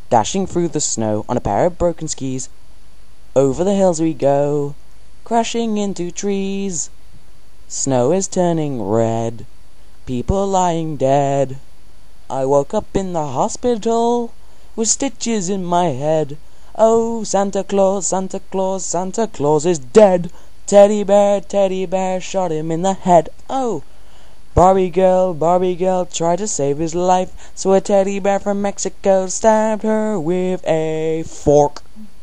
Dashing through the snow on a pair of broken skis. Over the hills we go, crashing into trees. Snow is turning red, people lying dead. I woke up in the hospital with stitches in my head. Oh, Santa Claus, Santa Claus, Santa Claus is dead. Teddy bear, shot him in the head. Oh, Barbie girl tried to save his life, so a teddy bear from Mexico stabbed her with a fork.